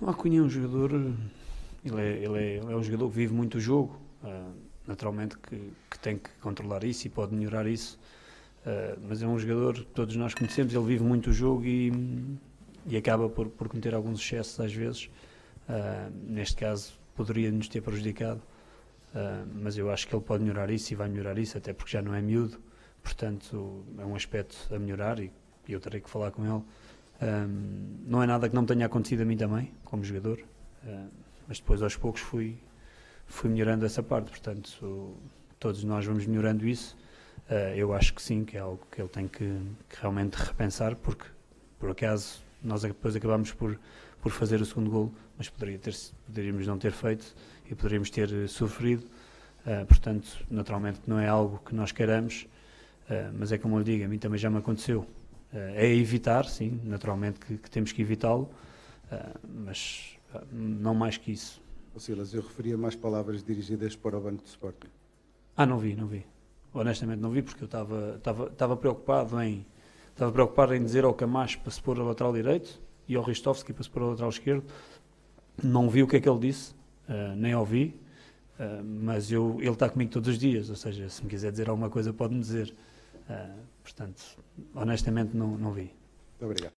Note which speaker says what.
Speaker 1: O Acunha é um jogador, ele é um jogador que vive muito o jogo, naturalmente que tem que controlar isso e pode melhorar isso, mas é um jogador que todos nós conhecemos, ele vive muito o jogo e acaba por cometer alguns excessos às vezes, neste caso poderia nos ter prejudicado, mas eu acho que ele pode melhorar isso e vai melhorar isso, até porque já não é miúdo, portanto é um aspecto a melhorar e eu terei que falar com ele. Não é nada que não me tenha acontecido a mim também, como jogador, mas depois aos poucos fui melhorando essa parte, portanto todos nós vamos melhorando isso. Eu acho que sim, que é algo que ele tem que realmente repensar, porque por acaso nós depois acabámos por fazer o segundo golo, mas poderíamos não ter feito e poderíamos ter sofrido, portanto naturalmente não é algo que nós queiramos, mas é como eu lhe digo, a mim também já me aconteceu. É evitar, sim, naturalmente que temos que evitá-lo, mas não mais que isso.
Speaker 2: Silas, eu referia mais palavras dirigidas para o banco de Sporting.
Speaker 1: Não vi. Honestamente não vi, porque eu estava preocupado em dizer ao Camacho para se pôr a lateral direito e ao Ristovski para se pôr a lateral esquerdo. Não vi o que é que ele disse, nem ouvi, mas ele está comigo todos os dias, ou seja, se me quiser dizer alguma coisa pode-me dizer. Portanto, honestamente não vi.
Speaker 2: Muito obrigado.